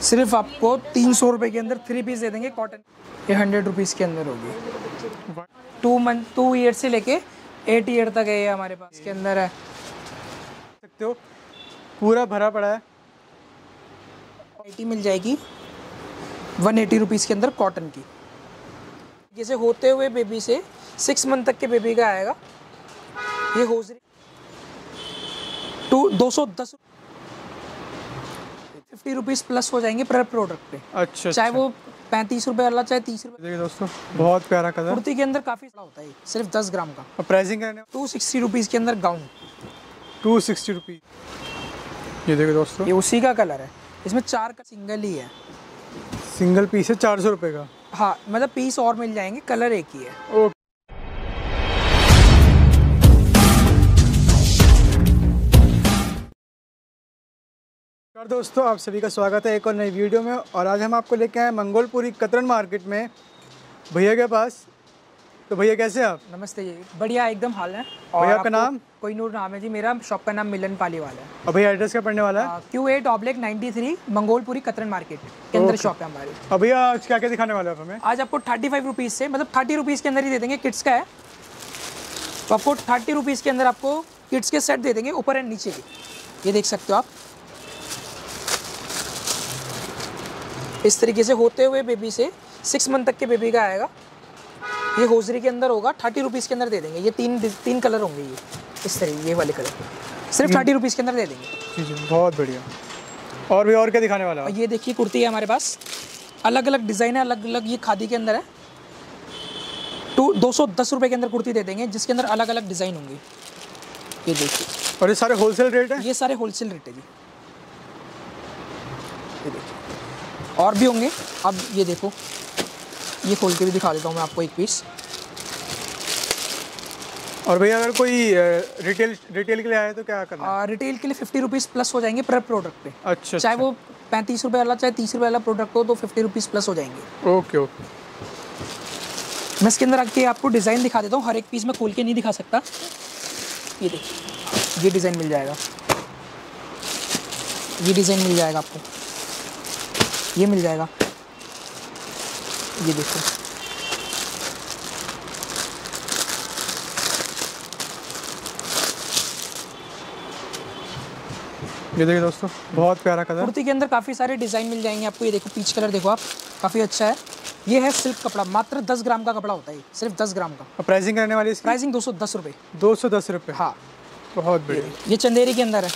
सिर्फ आपको 300 रुपये के अंदर 3 पीस दे देंगे कॉटन। ये 100 रुपीज़ के अंदर होगी। 2 ईयर से लेके 8 ईयर तक है ये हमारे पास। इसके अंदर है सकते हो पूरा भरा पड़ा है। वैरायटी मिल जाएगी 180 रुपीज़ के अंदर कॉटन की। जैसे होते हुए बेबी से 6 मंथ तक के बेबी का आएगा। ये होजरी 210 50 रुपीज़ प्लस हो जाएंगे पर प्रोडक्ट पे। अच्छा, चाहे वो 35 रुपये वाला चाहे 30 रुपये। देखिए दोस्तों बहुत प्यारा कलर। कुर्ती के अंदर काफ़ी बड़ा होता है, सिर्फ 10 ग्राम का। और प्राइसिंग करने 260 रुपीज़ के अंदर गाउन 260 रुपीज़। ये देखिए दोस्तों ये उसी का कलर है। इसमें 4 का सिंगल ही है। सिंगल पीस है 400 रुपये का। हाँ मतलब पीस और मिल जाएंगे, कलर एक ही है। ओके दोस्तों, आप सभी का स्वागत है एक और नई वीडियो में। और आज हम आपको लेके आए मंगोलपुरी कतरन मार्केट में भैया के पास। तो भैया कैसे हैं आप? नमस्ते जी, बढ़िया एकदम हाल है। भैया आपका नाम? कोहिनूर नाम है जी मेरा। शॉप का नाम मिलन पालीवाल है। और भैया एड्रेस क्या पड़ने वाला है? Q8/93 मंगोलपुरी कतरन मार्केट के अंदर शॉप है हमारी। और भैया आज क्या क्या दिखाने वाले हैं आप हमें? आज आपको 35 रुपीज़ से, मतलब 30 रुपीज़ के अंदर ही दे देंगे। किड्स का है तो आपको 30 रुपीज़ के अंदर आपको किड्स के सेट दे देंगे, ऊपर एंड नीचे की। ये देख सकते हो आप। इस तरीके से होते हुए बेबी से 6 मंथ तक के बेबी का आएगा। ये होजरी के अंदर होगा, 30 रुपीज़ के अंदर दे देंगे। ये तीन कलर होंगे। ये इस तरीके, ये वाले कलर सिर्फ 30 रुपीज़ के अंदर दे देंगे। जी जी बहुत बढ़िया। और भी और क्या दिखाने वाला है? और ये देखिए कुर्ती है हमारे पास, अलग अलग डिज़ाइन है, अलग अलग। ये खादी के अंदर है। 210 रुपये के अंदर कुर्ती दे देंगे, जिसके अंदर अलग अलग डिज़ाइन होंगी। ये देखिए। और ये सारे होलसेल रेट है? ये सारे होलसेल रेट है जी। ये देखिए और भी होंगे। अब ये देखो, ये खोल के भी दिखा देता हूँ मैं आपको एक पीस। और भैया अगर कोई रिटेल के लिए आए तो क्या करना है? रिटेल के लिए 50 रुपीज़ प्लस हो जाएंगे पर प्रोडक्ट पे। अच्छा, चाहे वो 35 रुपये वाला चाहे 30 रुपये वाला प्रोडक्ट हो तो 50 रुपीज़ प्लस हो जाएंगे। Okay okay. मैं इसके अंदर आके आपको डिज़ाइन दिखा देता हूँ। हर एक पीस में खोल के नहीं दिखा सकता। ये देखिए, ये डिज़ाइन मिल जाएगा, ये डिज़ाइन मिल जाएगा आपको, ये मिल जाएगा। ये देखो, ये देखिए दोस्तों बहुत प्यारा कलर। कुर्ती के अंदर काफ़ी सारे डिज़ाइन मिल जाएंगे आपको। ये देखो पीच कलर देखो आप, काफ़ी अच्छा है। ये है सिल्क कपड़ा, मात्र 10 ग्राम का कपड़ा होता है, सिर्फ 10 ग्राम का। और प्राइसिंग करने वाली इसकी? प्राइसिंग 210 रुपये। 210 रुपये। हाँ बहुत बढ़िया। ये चंदेरी के अंदर है।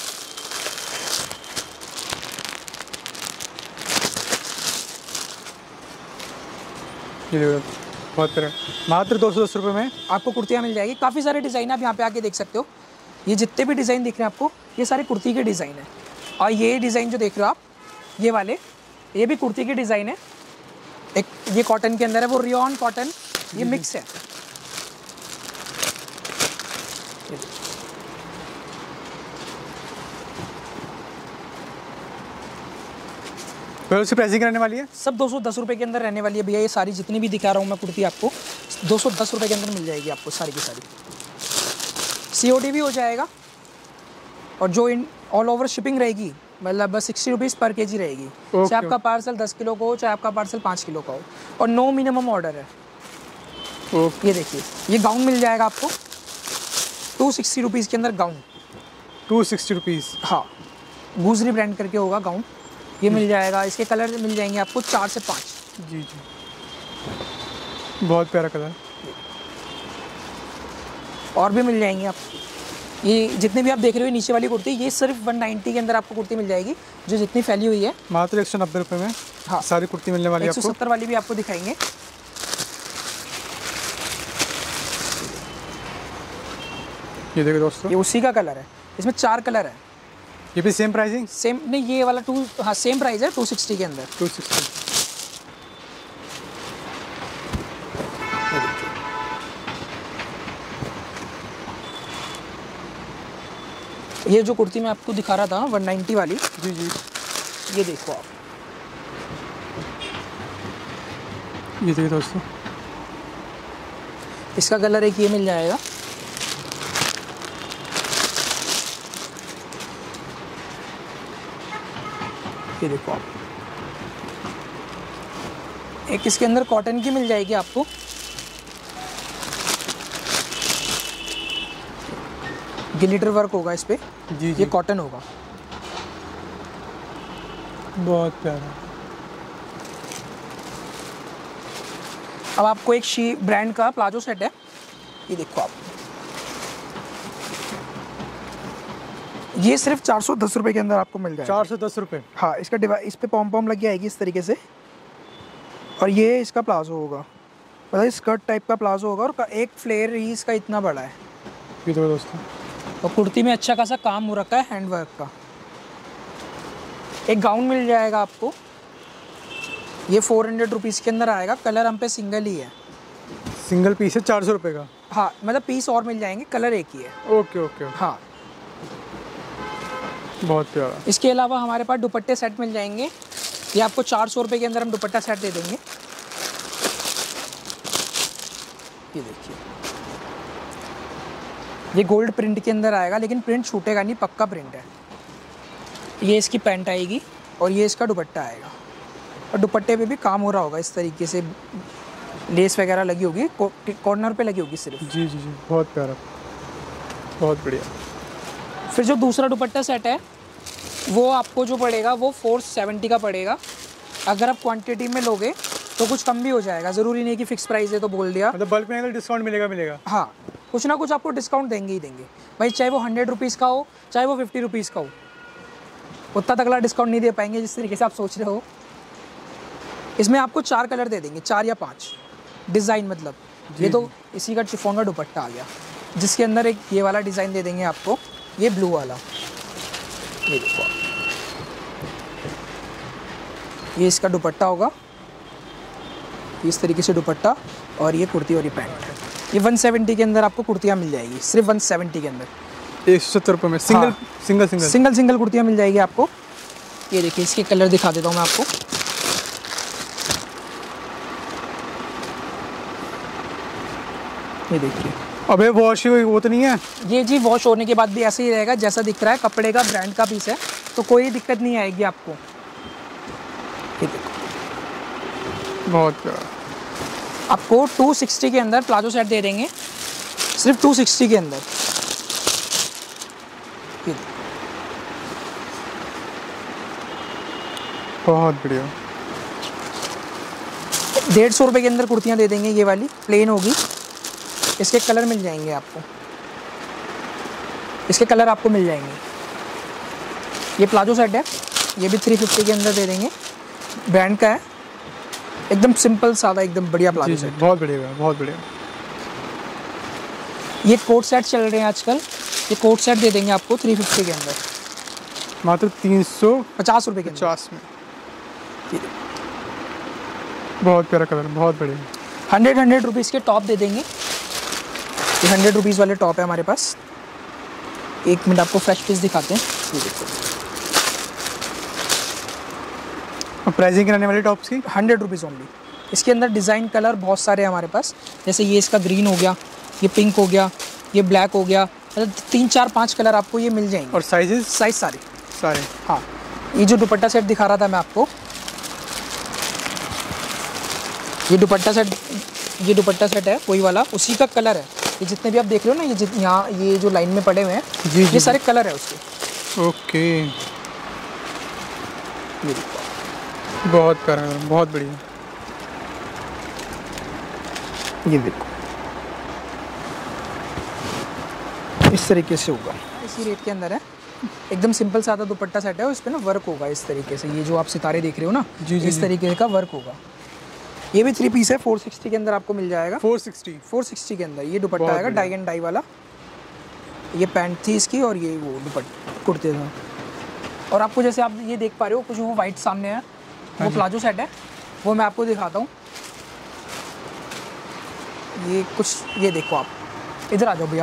ये देखो बहुत प्यारा, मात्र 210 रुपये में आपको कुर्तियाँ मिल जाएगी। काफ़ी सारे डिज़ाइन आप यहाँ पे आके देख सकते हो। ये जितने भी डिज़ाइन दिख रहे हैं आपको, ये सारे कुर्ती के डिज़ाइन है। और ये डिज़ाइन जो देख रहे हो आप, ये वाले, ये भी कुर्ती के डिज़ाइन है। एक ये कॉटन के अंदर है, वो रियॉन कॉटन, ये मिक्स है। फिर उसकी प्राइसिंग करने वाली है? सब 210 रुपये के अंदर रहने वाली है भैया। ये सारी जितनी भी दिखा रहा हूँ मैं कुर्ती आपको 210 रुपये के अंदर मिल जाएगी आपको सारी की सारी। COD भी हो जाएगा। और जो ऑल ओवर शिपिंग रहेगी, मतलब बस 60 रुपीज़ पर kg रहेगी। चाहे आपका पार्सल 10 किलो का हो, चाहे आपका पार्सल 5 किलो का हो। और नो मिनिमम ऑर्डर है। ये देखिए, ये गाउन मिल जाएगा आपको 260 रुपीज़ के अंदर गाउन। 260 रुपीज़। हाँ, गुजरी ब्रांड करके होगा गाउन। ये मिल जाएगा। इसके कलर मिल जाएंगे आपको 4 से 5। जी जी बहुत प्यारा कलर। और भी मिल जाएंगे आप। ये जितने भी आप देख रहे हो नीचे वाली कुर्ती, ये सिर्फ 190 के अंदर आपको कुर्ती मिल जाएगी, जो जितनी फैली हुई है। मात्र 190 रुपये में हाँ सारी कुर्ती मिलने वाली है। 170 वाली भी आपको दिखाएंगे। ये देखो दोस्तों, ये उसी का कलर है। इसमें 4 कलर है। ये भी सेम प्राइसिंग? सेम नहीं, ये वाला हाँ सेम प्राइस है 260 के अंदर। 260। ये जो कुर्ती मैं आपको दिखा रहा था 190 वाली, जी जी ये देखो आप। ये देखिए दोस्तों, इसका कलर एक ये मिल जाएगा। ये देखो आप, एक इसके अंदर कॉटन की मिल जाएगी आपको, ग्लिटर वर्क होगा इस पे। जी ये कॉटन होगा। बहुत प्यारा। अब आपको एक शी ब्रांड का प्लाजो सेट है, ये देखो आप, ये सिर्फ 410 रुपये के अंदर आपको मिल जाएगा। 410 रुपये। हाँ, इसका इस पे पॉम पॉम लग जाएगी इस तरीके से, और ये इसका प्लाजो होगा, मतलब स्कर्ट टाइप का प्लाजो होगा, और एक फ्लेयर ही इसका इतना बड़ा है। ये तो दोस्तों, और कुर्ती में अच्छा खासा काम हो रखा है हैंड वर्क का। एक गाउन मिल जाएगा आपको, ये 400 रुपीज़ के अंदर आएगा। कलर हम पे सिंगल ही है, सिंगल पीस है 400 रुपये का। हाँ, मतलब पीस और मिल जाएंगे, कलर एक ही है। Okay okay. हाँ, बहुत प्यारा। इसके अलावा हमारे पास दुपट्टे सेट मिल जाएंगे, ये आपको 400 रुपये के अंदर हम दुपट्टा सेट दे देंगे। ये देखिए, ये गोल्ड प्रिंट के अंदर आएगा, लेकिन प्रिंट छूटेगा नहीं, पक्का प्रिंट है। ये इसकी पैंट आएगी और ये इसका दुपट्टा आएगा, और दुपट्टे पे भी काम हो रहा होगा इस तरीके से, लेस वगैरह लगी होगी, कॉर्नर पे लगी होगी सिर्फ। जी जी जी, बहुत प्यारा, बहुत बढ़िया। फिर जो दूसरा दुपट्टा सेट है वो आपको जो पड़ेगा वो 470 का पड़ेगा। अगर आप क्वांटिटी में लोगे तो कुछ कम भी हो जाएगा, ज़रूरी नहीं कि फिक्स प्राइस है तो बोल दिया। मतलब बल्क में अगर डिस्काउंट मिलेगा। हाँ, कुछ ना कुछ आपको डिस्काउंट देंगे ही देंगे भाई, चाहे वो 100 रुपीज़ का हो, चाहे वो 50 रुपीज़ का हो, उतना तगड़ा डिस्काउंट नहीं दे पाएंगे जिस तरीके से आप सोच रहे हो। इसमें आपको 4 कलर दे देंगे, 4 या 5 डिज़ाइन, मतलब ये तो इसी का शिफॉन का दुपट्टा आ गया, जिसके अंदर एक ये वाला डिज़ाइन दे देंगे आपको, ये ब्लू वाला, ये देखो आप, ये इसका दुपट्टा होगा, इस तरीके से दुपट्टा, और ये कुर्ती और ये पैंट। ये 170 के अंदर आपको कुर्तियाँ मिल जाएगी, सिर्फ 170 के अंदर। 170 रुपये में सिंगल। हाँ। सिंगल कुर्तियाँ मिल जाएगी आपको। ये देखिए, इसके कलर दिखा देता हूँ मैं आपको। ये देखिए, अबे वॉश वो तो नहीं है? ये जी वॉश होने के बाद भी ऐसे ही रहेगा जैसा दिख रहा है, कपड़े का ब्रांड का पीस है, तो कोई दिक्कत नहीं आएगी आपको। ये देखो, बहुत प्यारा। आपको 260 के अंदर प्लाजो सेट दे देंगे, सिर्फ 260 के अंदर। बहुत बढ़िया। 150 रुपये के अंदर कुर्तियाँ दे देंगे, ये वाली प्लेन होगी, इसके कलर मिल जाएंगे आपको, इसके कलर आपको मिल जाएंगे। ये प्लाजो सेट है, ये भी 350 के अंदर दे देंगे, ब्रांड का है, एकदम सिंपल सादा, एकदम बढ़िया प्लाजो सेट। बहुत बढ़िया, बहुत बढ़िया। ये कोट सेट चल रहे हैं आजकल, ये कोट सेट दे देंगे आपको 350 के अंदर, मात्र 350 रुपये के 50 में। बहुत प्यारा कलर, बहुत बढ़िया। 100 रुपीज़ के टॉप दे देंगे, ये 100 रुपीज़ वाले टॉप है हमारे पास। एक मिनट आपको फ्रेश पीस दिखाते हैं, ये देखो। प्राइसिंग कराने वाले टॉप्स की 100 रुपीज़ ओनली। इसके अंदर डिज़ाइन कलर बहुत सारे हैं हमारे पास, जैसे ये इसका ग्रीन हो गया, ये पिंक हो गया, ये ब्लैक हो गया, मतलब 3 4 5 कलर आपको ये मिल जाएंगे। और साइज़ सारे। हाँ, ये जो दुपट्टा सेट दिखा रहा था मैं आपको, ये दुपट्टा सेट है वही वाला, उसी का कलर है। ये जितने भी आप देख रहे हो ना, ये यहाँ ये जो लाइन में पड़े हुए हैं, ये सारे कलर है उसके। ओके, ये देखो, बहुत प्यारा, बहुत बढ़िया। ये देखो, इस तरीके से होगा, इसी रेट के अंदर है, एकदम सिंपल सादा दुपट्टा सेट है, और इस पे ना वर्क होगा इस तरीके से, ये जो आप सितारे देख रहे हो ना, इस तरीके का वर्क होगा। ये भी 3 पीस है, 460 के अंदर आपको मिल जाएगा। 460 के अंदर ये दुपट्टा आएगा, डाई एंड डाई वाला। ये पैंट थी इसकी, और ये वो दुपट्टा कुर्ते था। और आपको जैसे आप ये देख पा रहे हो, कुछ वो वाइट सामने है, वो प्लाजो सेट है, वो मैं आपको दिखाता हूँ। ये कुछ, ये देखो आप, इधर आ जाओ भैया,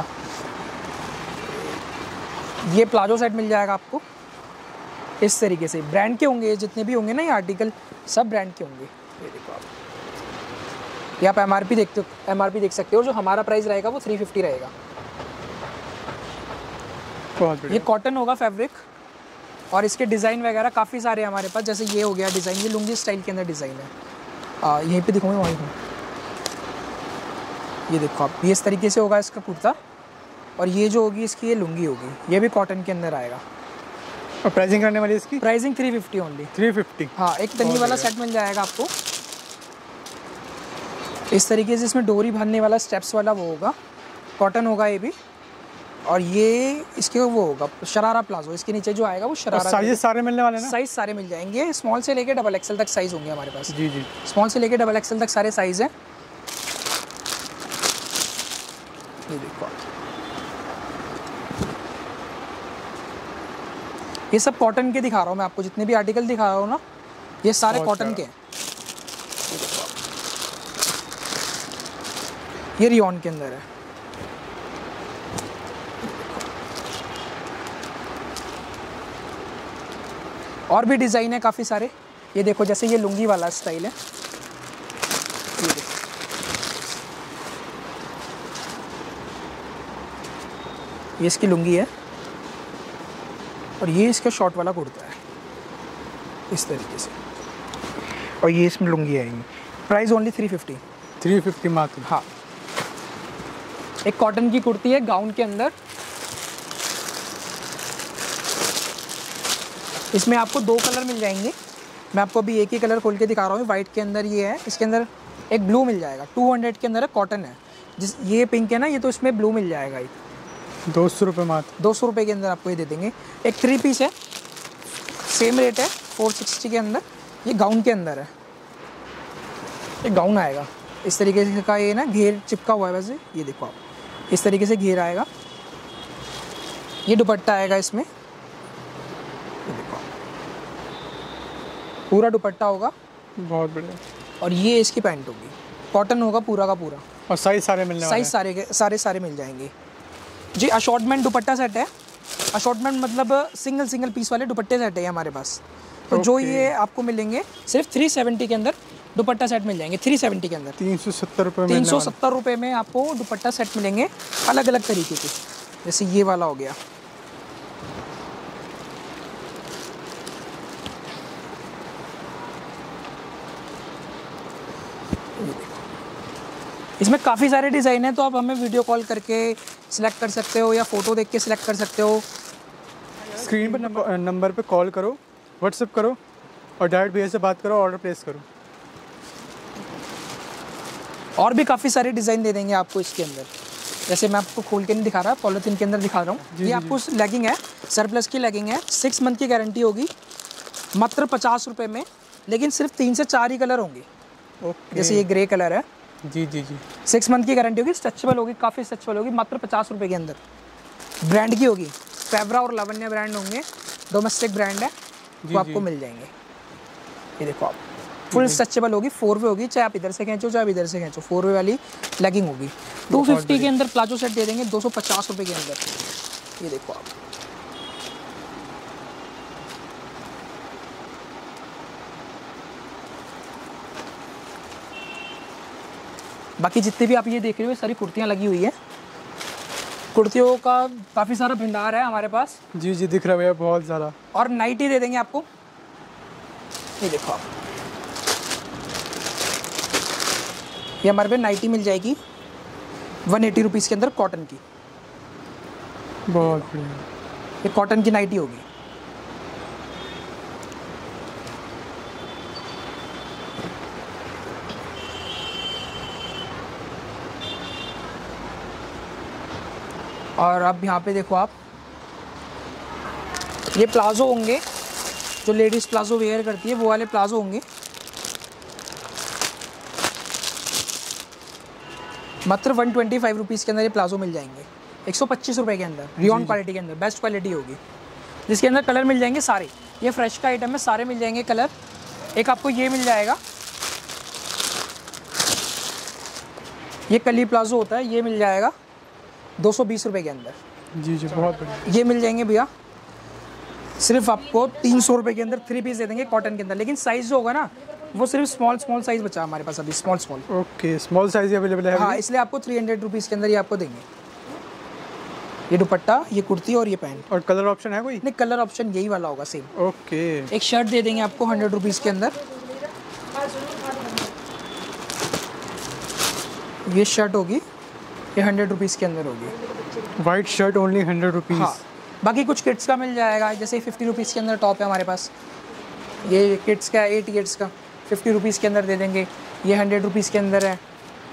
ये प्लाजो सेट मिल जाएगा आपको इस तरीके से। ब्रांड के होंगे, जितने भी होंगे ना ये आर्टिकल, सब ब्रांड के होंगे। ये देखो आप, ये आप MRP देख सकते हो, जो हमारा प्राइस रहेगा वो 350 रहेगा। ये कॉटन होगा फैब्रिक, और इसके डिज़ाइन वगैरह काफ़ी सारे हैं हमारे पास, जैसे ये हो गया डिज़ाइन, ये लुंगी स्टाइल के अंदर डिज़ाइन है, यहीं पे दिखाऊंगा वहीं पे। ये देखो आप, ये इस तरीके से होगा इसका कुर्ता, और ये जो होगी इसकी ये लुंगी होगी, ये भी कॉटन के अंदर आएगा। और प्राइसिंग करने वाली इसकी? Pricing 350 only. 350। हाँ, एक तनी वाला सेट मिल जाएगा आपको इस तरीके से, इसमें डोरी बांधने वाला स्टेप्स वाला वो होगा, कॉटन होगा ये भी। और ये इसके वो होगा शरारा प्लाजो, इसके नीचे जो आएगा वो शरारा। साइज सारे मिलने वाले ना? साइज सारे मिल जाएंगे, स्मॉल से लेके डबल एक्सेल तक साइज होंगे हमारे पास। जी जी, स्मॉल से लेके डबल एक्सेल तक सारे साइज हैं। ये देखो, ये सब कॉटन के दिखा रहा हूँ मैं आपको, जितने भी आर्टिकल दिखा रहा हूँ ना ये सारे कॉटन के हैं। ये रियॉन के अंदर है। और भी डिज़ाइन है काफ़ी सारे। ये देखो, जैसे ये लुंगी वाला स्टाइल है, ये देखो, ये इसकी लुंगी है, और ये इसका शॉर्ट वाला कुर्ता है इस तरीके से, और ये इसमें लुंगी आएगी। Price only 350। 350 मात्र? हाँ। एक कॉटन की कुर्ती है गाउन के अंदर, इसमें आपको 2 कलर मिल जाएंगे। मैं आपको अभी एक ही कलर खोल के दिखा रहा हूँ। वाइट के अंदर ये है, इसके अंदर एक ब्लू मिल जाएगा। 200 के अंदर है, कॉटन है। ये पिंक है ना, ये तो इसमें ब्लू मिल जाएगा। ये 200 रुपये मात्र? 200 रुपये के अंदर आपको ये दे देंगे। एक 3 पीस है, सेम रेट है 460 के अंदर। ये गाउन के अंदर है, ये गाउन आएगा इस तरीके का। ये ना घेर चिपका हुआ है वैसे, ये देखो आप, इस तरीके से घेर आएगा। ये दुपट्टा आएगा इसमें, ये देखो पूरा दुपट्टा होगा। बहुत बढ़िया। और ये इसकी पैंट होगी, कॉटन होगा पूरा का पूरा। और साइज सारे मिलने वाले हैं? साइज सारे मिल जाएंगे जी। अशॉर्टमेंट दुपट्टा सेट है। अशॉर्टमेंट मतलब सिंगल पीस वाले दुपट्टे सेट है हमारे पास। तो जो ये आपको मिलेंगे सिर्फ 370 के अंदर दुपट्टा सेट मिल जाएंगे। 370 के अंदर 370 रुपये। 370 रुपये में आपको दुपट्टा सेट मिलेंगे अलग अलग तरीके के। जैसे ये वाला हो गया, इसमें काफ़ी सारे डिज़ाइन हैं, तो आप हमें वीडियो कॉल करके सिलेक्ट कर सकते हो या फ़ोटो देख के सिलेक्ट कर सकते हो। स्क्रीन पर नंबर पे कॉल करो, व्हाट्सएप करो, और डायरेक्ट भैया से बात करो, ऑर्डर प्लेस करो। और भी काफ़ी सारे डिज़ाइन दे देंगे आपको इसके अंदर। जैसे मैं आपको खोल के नहीं दिखा रहा, पॉलिथीन के अंदर दिखा रहा हूँ। ये आपको लेगिंग है, सरप्लस की लेगिंग है। 6 मंथ की गारंटी होगी, मात्र 50 रुपये में। लेकिन सिर्फ 3 से 4 ही कलर होंगे। जैसे ये ग्रे कलर है। जी जी जी। 6 मंथ की गारंटी होगी, स्ट्रेचेबल होगी, काफ़ी स्ट्रेचेबल होगी, मात्र 50 रुपये के अंदर। ब्रांड की होगी, फेब्रा और लावण्य ब्रांड होंगे, डोमेस्टिक ब्रांड है, वो आपको मिल जाएंगे। ये देखो आप, फुल स्ट्रेचेबल होगी, 4 वे होगी, चाहे आप इधर से खींचो चाहे आप इधर से खींचो। 4 वे वाली लेगिंग होगी। 250 के अंदर प्लाजो सेट दे देंगे 250 रुपये के अंदर। ये देखो आप, बाकी जितने भी आप ये देख रहे हो सारी कुर्तियाँ लगी हुई है। कुर्तियों का काफ़ी सारा भंडार है हमारे पास। जी जी, दिख रहा है भैया बहुत ज़्यादा। और नाइटी दे देंगे आपको, ये देखो आप, ये हमारे पे नाइटी मिल जाएगी 180 रुपीज़ के अंदर, कॉटन की। बहुत बढ़िया। ये कॉटन की नाइटी होगी। और अब यहाँ पे देखो आप, ये प्लाजो होंगे जो लेडीज़ प्लाजो वेयर करती है, वो वाले प्लाजो होंगे। मात्र 125 रुपीज़ के अंदर ये प्लाजो मिल जाएंगे। 125 रुपये के अंदर, रियॉन क्वालिटी के अंदर, बेस्ट क्वालिटी होगी, जिसके अंदर कलर मिल जाएंगे सारे। ये फ्रेश का आइटम है, सारे मिल जाएंगे कलर। एक आपको ये मिल जाएगा, ये कली प्लाजो होता है, ये मिल जाएगा 220 रुपये के अंदर। जी जी, बहुत बढ़िया। ये मिल जाएंगे भैया सिर्फ आपको 300 रुपये के अंदर। 3 पीस दे देंगे कॉटन के अंदर। लेकिन साइज़ जो होगा ना वो सिर्फ स्मॉल साइज़ बचा हमारे पास अभी, small. Okay, small size available है। हाँ, इसलिए आपको 300 रुपीज़ के अंदर ये आपको देंगे। ये दुपट्टा, ये कुर्ती और ये पैंट। और कलर ऑप्शन है कोई? नहीं, कलर ऑप्शन यही वाला होगा सेम। ओके। एक शर्ट दे देंगे आपको 100 रुपीज़ के अंदर। ये शर्ट होगी, ये 100 रुपीज़ के अंदर होगी। White shirt only 100 rupees. हाँ, बाकी कुछ किड्स का मिल जाएगा, जैसे 50 रुपीज़ के अंदर टॉप है हमारे पास। ये किड्स का 8 ईयर्स का 50 रुपीज़ के अंदर दे देंगे। ये 100 रुपीज़ के अंदर है।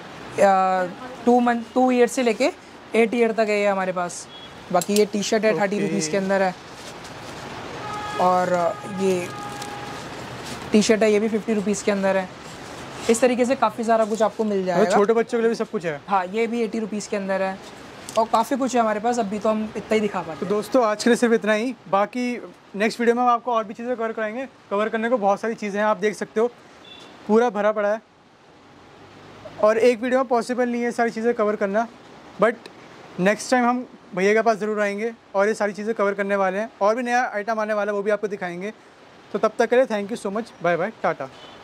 2 ईयर से लेके 8 ईयर तक है ये हमारे पास। बाकी ये टी शर्ट है 30 रुपीज़ के अंदर है। और ये टी शर्ट है, ये भी 50 रुपीज़ के अंदर है। इस तरीके से काफ़ी सारा कुछ आपको मिल जाएगा। छोटे बच्चों के लिए भी सब कुछ है। हाँ, ये भी 80 रुपीज़ के अंदर है और काफ़ी कुछ है हमारे पास। अभी तो हम इतना ही दिखा पाते हैं। तो दोस्तों आज के लिए सिर्फ इतना ही। बाकी नेक्स्ट वीडियो में हम आपको और भी चीज़ें कवर कराएंगे। कवर करने को बहुत सारी चीज़ें हैं, आप देख सकते हो पूरा भरा पड़ा है। और एक वीडियो में पॉसिबल नहीं है सारी चीज़ें कवर करना, बट नेक्स्ट टाइम हम भैया के पास ज़रूर आएंगे और ये सारी चीज़ें कवर करने वाले हैं। और भी नया आइटम आने वाला है, वो भी आपको दिखाएंगे। तो तब तक के लिए thank you so much, bye bye, Tata.